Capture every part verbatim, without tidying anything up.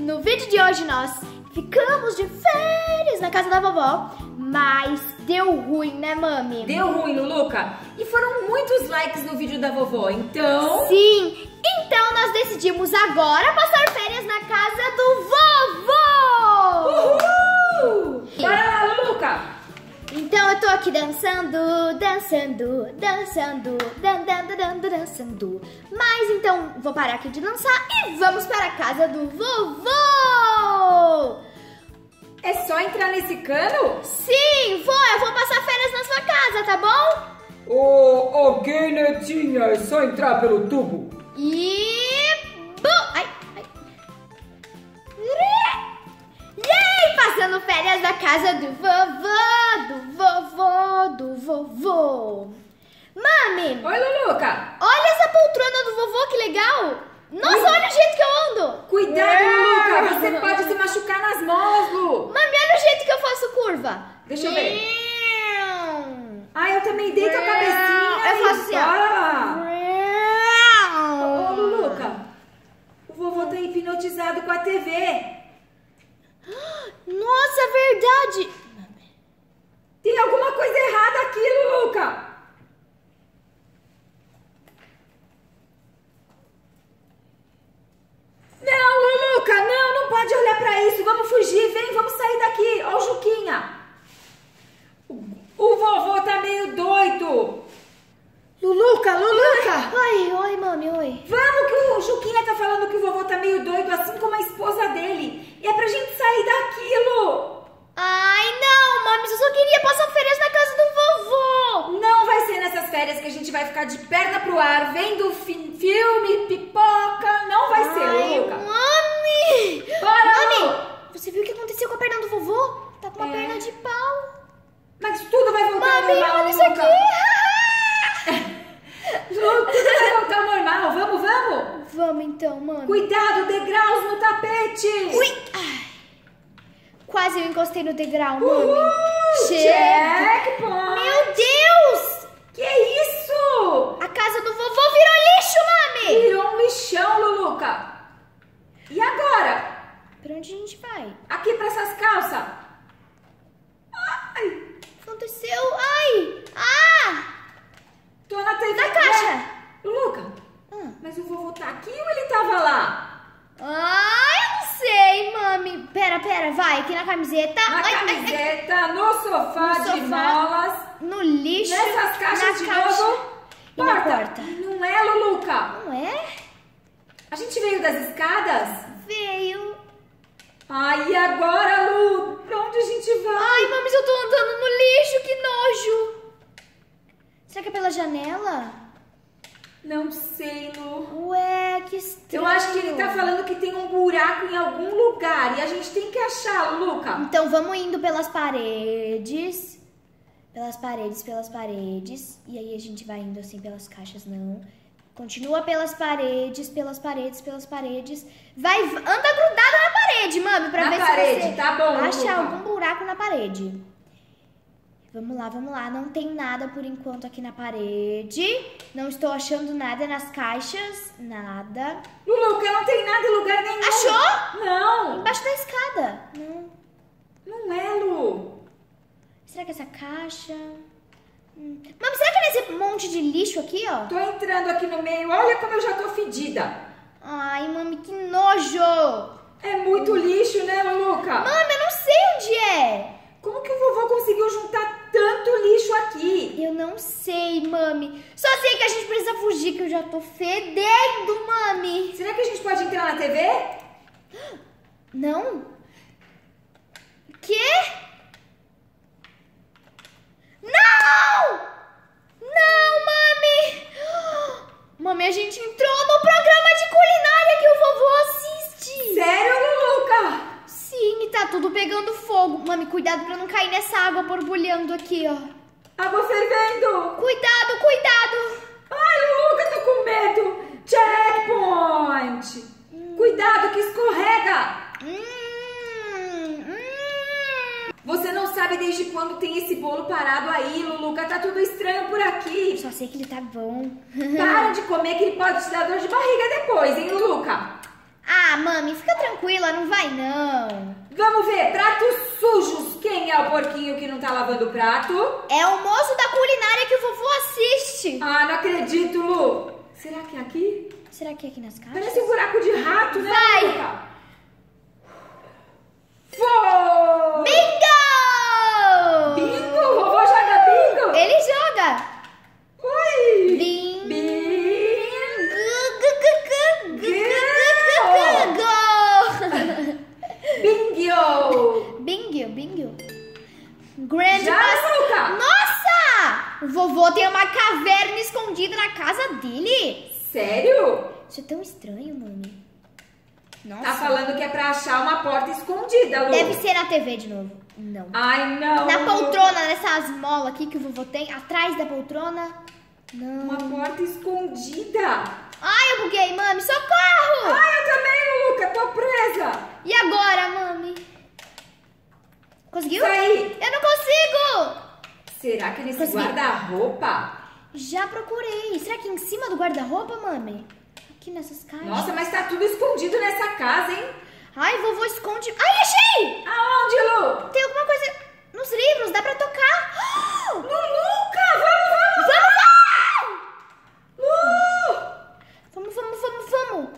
no vídeo de hoje nós ficamos de férias na casa da vovó, mas deu ruim, né, mami? Deu ruim, Luluca. E foram muitos likes no vídeo da vovó, então... Sim, então nós decidimos agora passar férias na casa do vovô! Uhul! Bora lá, Luluca! Então eu tô aqui dançando, dançando, dançando, dan, dan, dan, dan, dançando. Mas então vou parar aqui de dançar e vamos para a casa do vovô! É só entrar nesse cano? Sim, vou, eu vou passar férias na sua casa, tá bom? Ô, ok, netinha, é só entrar pelo tubo. E... Bum! Ai, ai. Yay! Passando férias na casa do vovô, do vovô, do vovô. Mami! Oi, Luluca! Olha essa poltrona do vovô, que legal! Nossa, Ui. olha o jeito que eu ando! Cuidado, Luluca! Você pode se machucar nas molas, Lu! Mami, olha o jeito que eu faço curva! Deixa eu ver. Hum. Ah, eu também deito a cabecinha Eu e faço assim, ó. Ô, ô, Luluca, o vovô tá hipnotizado com a T V. Nossa, é verdade! Tem alguma coisa errada aqui, Luluca. Não, Luluca, não, não pode olhar pra isso. Vamos fugir, vem, vamos sair daqui. Ó o Juquinha. O, o vovô tá meio doido. Luluca, Luluca. Oi, oi, mami, oi. Vamos que o Juquinha tá falando que o vovô tá meio doido, assim como a esposa dele. E é pra gente sair daquilo. Ai, não, mami, eu só queria passar férias na casa do vovô. Não vai ser nessas férias que a gente vai ficar de perna pro ar, vendo fi filme, pipoca. Não vai ser, Ai, Luluca. mami. Bora, Mami, Lu. você viu o que aconteceu com a perna do vovô? Tá com uma É. perna de pau. Mas tudo vai voltar ao Mami, normal, olha isso Luluca. aqui. Lu, tudo vai voltar ao normal. Vamos, vamos. Vamos então, mami. Cuidado, degraus no tapete. Ui. Ai. Quase eu encostei no degrau, mami. Uhul, checkpoint. Meu Deus! Que isso? A casa do vovô virou lixo, mami! Virou um lixão, Luluca. E agora? Pra onde a gente vai? Aqui pra essas calças. Ai, O que aconteceu? Ai! Ah! tô na T V. Na caixa. Luluca, Ah. mas o vovô tá aqui ou ele tava lá? Ai, eu não sei, mami. Pera, pera, vai. Aqui na camiseta. Na Ai, ai, ai. camiseta, no sofá No de sofá. molas, No lixo. nessas caixas na de caixa. novo. E na porta. Não é, Luluca? Não é? A gente veio das escadas? Veio. Ai, e agora, Lu? Pra onde a gente vai? Ai, mami, eu tô andando no lixo. Que nojo. Será que é pela janela? Não sei, Lu. Ué, que estranho. Eu acho que ele tá falando que tem um buraco em algum lugar e a gente tem que achar, Luca. Então vamos indo pelas paredes. Pelas paredes, pelas paredes. E aí a gente vai indo assim pelas caixas, não. Continua pelas paredes, pelas paredes, pelas paredes. Vai, anda grudada na parede, mami, pra Na ver parede, se você tá bom, acha Luca. algum buraco na parede. Vamos lá, vamos lá. Não tem nada por enquanto aqui na parede. Não estou achando nada nas caixas. Nada. Luca, não tem nada em lugar nenhum. Achou? Não. Embaixo da escada. Não. Não é, Lu. Será que essa caixa... Hum. Mami, será que é nesse monte de lixo aqui, ó? Tô entrando aqui no meio. Olha como eu já tô fedida. Ai, mami, que nojo! É muito lixo, né, Luca? Mami, eu não sei onde é. Como que o vovô conseguiu juntar tanto lixo aqui? Eu não sei, mami. Só sei que a gente precisa fugir, que eu já tô fedendo, mami. Será que a gente pode entrar na T V? Não? Quê? Não! Não, mami! Mami, a gente entrou no programa de culinária que o vovô assiste. Sério, Luca? Sim, e tá tudo pegando fogo. Mami, cuidado pra não cair nessa água borbulhando aqui, ó. Água fervendo. Cuidado, cuidado. Ai, Luca, tô com medo. Checkpoint. Hum. Cuidado que escorrega. Hum, hum. Você não sabe desde quando tem esse bolo parado aí, Luluca. Tá tudo estranho por aqui. Só sei que ele tá bom. Para de comer que ele pode te dar dor de barriga depois, hein, Luluca? Ah, Ah, mami, fica tranquila, não vai não. Vamos ver, pratos sujos. Quem é o porquinho que não tá lavando o prato? É o moço da culinária que o vovô assiste. Ah, não acredito, Lu. Será que é aqui? Será que é aqui nas caixas? Parece um buraco de rato, né? Vai. Luca? Foi! Bingo! Bingo? O vovô joga bingo? Ele joga. Ui! Bingo! Bingo! Bingo, bingo. Grande Já, pass- Luca? Nossa! O vovô tem uma caverna escondida na casa dele. Sério? Isso é tão estranho, mami. Nossa. Tá falando que é pra achar uma porta escondida, Lu. Deve ser na T V de novo. Não. Ai, não. Na Lu. poltrona, nessas molas aqui que o vovô tem, atrás da poltrona. Não. Uma porta escondida. Ai, eu buguei, mami. Socorro! Ai, eu também, Luca. Tô presa. E agora, mami? Conseguiu? Isso aí. Eu não consigo! Será que é nesse Consegui. guarda-roupa? Já procurei. Será que é em cima do guarda-roupa, mami? Aqui nessas caixas. Nossa, mas tá tudo escondido nessa casa, hein? Ai, vovô esconde... Ai, achei! Aonde, Lu? Tem alguma coisa nos livros, dá pra tocar. No Luca, vamos, vamos. Vamos! Lu! Vamos, vamos, vamos, vamos.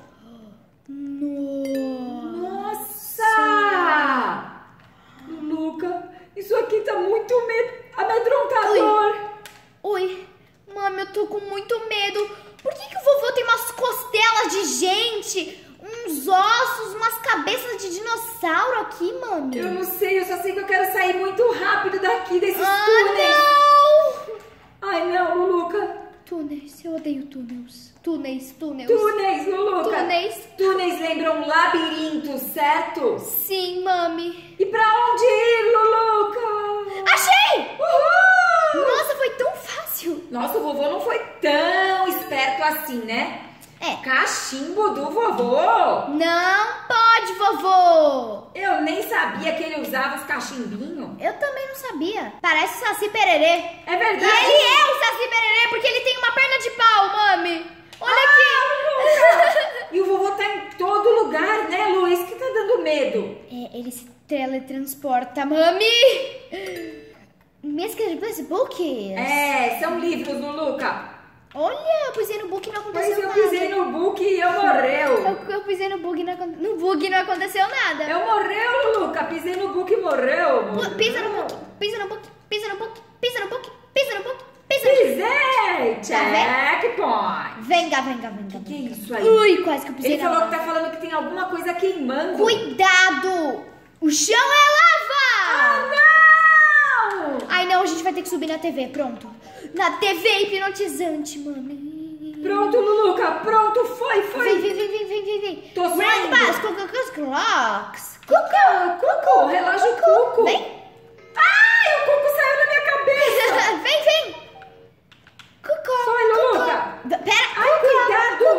Nossa! Nossa! Luca, isso aqui tá muito med- amedrontador. Ui, mami, eu tô com muito medo. Por que que o vovô tem umas costelas de gente, uns ossos, umas cabeças de dinossauro aqui, mami? Eu não sei, eu só sei que eu quero sair muito rápido daqui desses Ah, túneis. não! Ai, não, Luca. Túneis, eu odeio túneis. Túneis, túneis. Túneis, Luca. Túneis. Túneis lembram labirintos, certo? Sim, mami. E pra onde ir, Luca? Achei! Uhul! Nossa, foi tão fácil. Nossa, o vovô não foi tão esperto assim, né? É. Cachimbo do vovô. Não pode, vovô. Eu nem sabia que ele usava os cachimbinhos. Eu também não sabia. Parece Saci Pererê. É E verdade? ele é o Saci Pererê porque ele tem uma perna de pau, mami. Olha Ah, aqui. Luca! E o vovô tá em todo lugar, né, Lu? Isso que tá dando medo. É, ele se teletransporta, mami. Mesmo book? É, são livros no Luca. Olha, eu pisei no book e não Mas aconteceu eu nada. pisei no book e eu morreu. Eu, eu pisei no bug e não, acon- no bug e não aconteceu nada. Eu morreu, Luca. Pisei no book e morreu. Pu- morreu. Pisa no book, pisa no book, pisa no book, pisa no book, pisa no book, pisa no book. Pisei! Tá Checkpoint! Venga, venga, venga. Que venga. isso aí? Ui, quase que eu pisei Ele na falou que lava. tá falando que tem alguma coisa queimando. Cuidado! O chão é lava! Ah, não! Ai, não, a gente vai ter que subir na T V, pronto. Na T V hipnotizante, mami. Pronto, Luca. Pronto, foi, foi. Vem, vem, vem, vem, vem, vem, vem. Tô Grand saindo. Pass, Cucucus Clocks. Cuca, cuco, relógio cuco. Vem. Ai, o cuco saiu da minha cabeça. Vem, vem. Cucu. Foi, Cucu. Luca. Pera, Ai, Cucu, cuidado.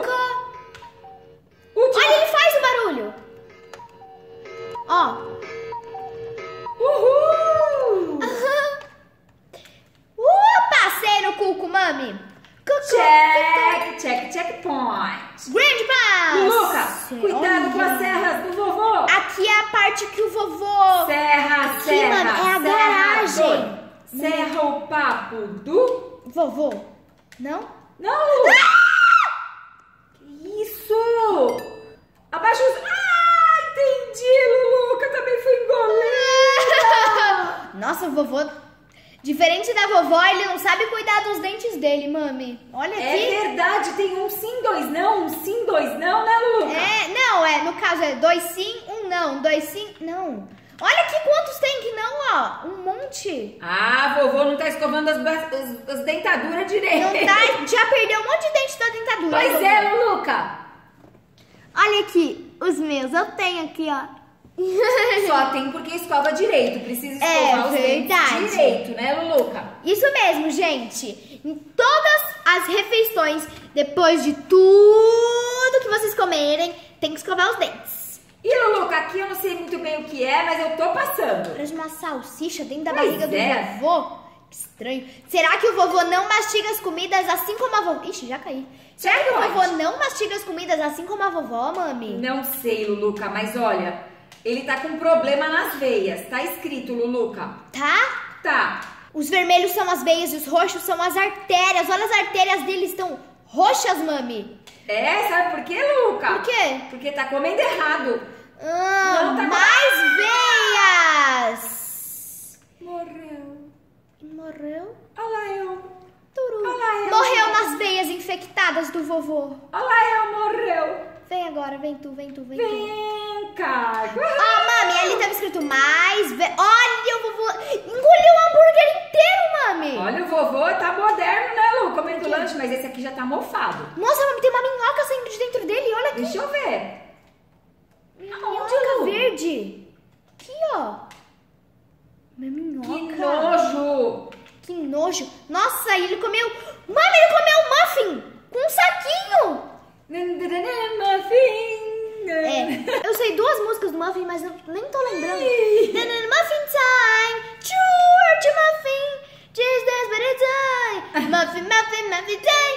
Cucu. Última. Olha, ele faz o barulho. Ó. Uhul. Uh, passei no cuco, mami. Cucu. Check, check, checkpoint. Grand Pass. Luca, cuidado com as serras do vovô. Aqui é a parte que o vovô... Serra, Aqui, serra, mano, é a serra, garagem. dois. Serra o papo do... Vovô. Não? Não! Que isso? Abaixa os... Ah, entendi, Luca, também fui engolida. Nossa, o vovô... Diferente da vovó, ele não sabe cuidar dos dentes dele, mami. Olha É aqui. verdade, tem um sim, dois não, um sim, dois não, né, Luca? É, não, é, no caso é dois sim, um não, dois sim, não. Olha aqui quantos tem que não, ó, um monte. Ah, vovô não tá escovando as, as, as dentaduras direito. Não tá, já perdeu um monte de dente da dentadura. Pois vovô. é, Luca. Olha aqui, os meus, eu tenho aqui, ó. Só tem porque escova direito, precisa É escovar os verdade. dentes direito, né, Luca? Isso mesmo, gente. Em todas as refeições, depois de tudo que vocês comerem, tem que escovar os dentes. E, Luca, aqui eu não sei muito bem o que é, mas eu tô passando. Parece uma salsicha dentro da Pois barriga é. do vovô. Estranho. Será que o vovô não mastiga as comidas assim como a vovó? Ixi, já caí. Será que o Pode. vovô não mastiga as comidas assim como a vovó, mami? Não sei, Luluca, mas olha, ele tá com problema nas veias. Tá escrito, Luluca. Tá? Tá. Os vermelhos são as veias e os roxos são as artérias. Olha, as artérias dele estão roxas, mami. É, sabe por quê, Luluca? Por quê? Porque tá comendo errado. Ah, Não, tá mais veias. Morreu. Morreu? Olha lá eu. Turu. Olha lá eu. Morreu nas veias infectadas do vovô. Olha lá eu, morreu. Vem agora, vem tu, vem tu, vem tu. Vem cá. Ó, mami, ali tava escrito mais ve... Olha, o vovô engoliu o hambúrguer inteiro, mami. Olha, o vovô tá moderno, né, Lu? Comendo lanche, mas esse aqui já tá mofado. Nossa, mami, tem uma minhoca saindo de dentro dele, olha aqui. Deixa eu ver. Minhoca verde. Aqui, ó. Uma minhoca. Que nojo. Que nojo. Nossa, ele comeu... Mami, ele comeu um muffin com um saquinho. Muffin. É, eu sei duas músicas do Muffin, mas eu nem tô lembrando. Muffin time, George Muffin, just dance by the time. Muffin, Muffin, Muffin time.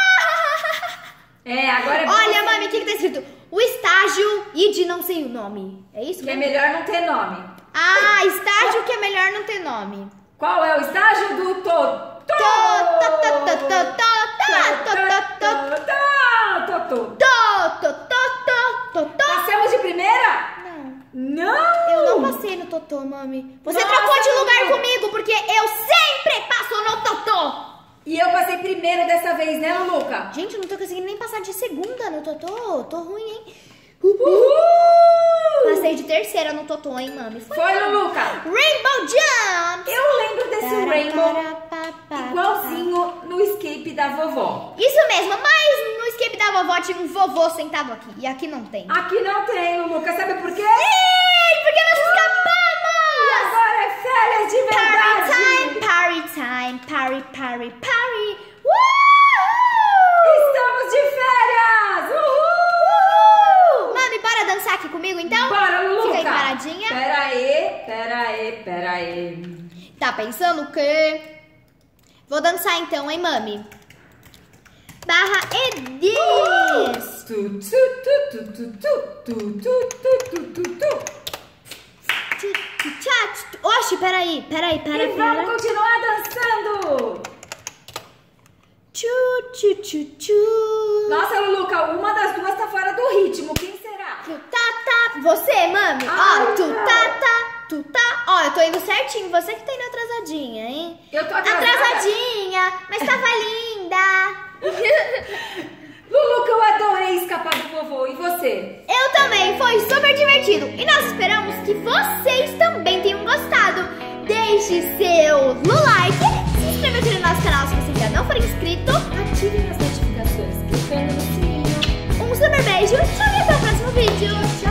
Oh! É, agora é bom. Olha, mami, o que que tá escrito? O estágio e de não sei o nome. É isso? Que é mesmo? melhor não ter nome. Ah, estágio que é melhor não ter nome. Qual é o estágio do Totó? To, to, to, to, to, to, to, to, to, Totó. to, to, to, to, to. Passamos de primeira? Não. Não! Eu não passei no Totó, mami. Você Nossa, trocou de lugar Lulu. comigo, porque eu sempre passo no Totó. E eu passei primeiro dessa vez, né, Luluca? Gente, eu não tô conseguindo nem passar de segunda no Totó. Tô ruim, hein? Uhul! Passei de terceira no Totó, hein, mami? Foi, Foi, Luluca? Rainbow Jump! Eu lembro desse Rainbow igualzinho no escape da vovó. Isso mesmo, mas no escape da vovó tinha um vovô sentado aqui. E aqui não tem. Aqui não tem, Luluca. Sabe por quê? Ih, porque nós E escapamos! agora é férias de Party verdade! time, party time, party, party, party. Uh! Estamos de férias! Uhul! Mami, bora dançar aqui comigo então? Bora, Luluca! Fica aí paradinha. Pera aí, pera aí, pera aí. Tá pensando o quê? Vou dançar então, hein, mami? Barra Edis. Tu, tu, tu, tu, tu, tu, tu, tu, tu, tu, tu, tu. Tchu, tchu, tchá, tchu. Oxe, peraí, peraí, pera, E vamos pera. continuar dançando! Tchu, tchu, tchu, tchu. Nossa, Luluca, uma das duas tá fora do ritmo. Quem será? Tu tá, tá. Você, mami. Ai, Ó, tu não. tá, tá. Tu tá. Ó, eu tô indo certinho. Você que tá indo atrasadinha, hein? Eu tô atrasada. Atrasadinha, mas tava linda. Luluca, eu adorei escapar do vovô. E você? Eu também, foi super divertido. E nós esperamos que vocês também tenham gostado. Deixe seu like, se inscreva aqui no nosso canal se você ainda não for inscrito. Ativem as notificações clicando no sininho. Um super beijo, tchau e até o próximo vídeo. Tchau.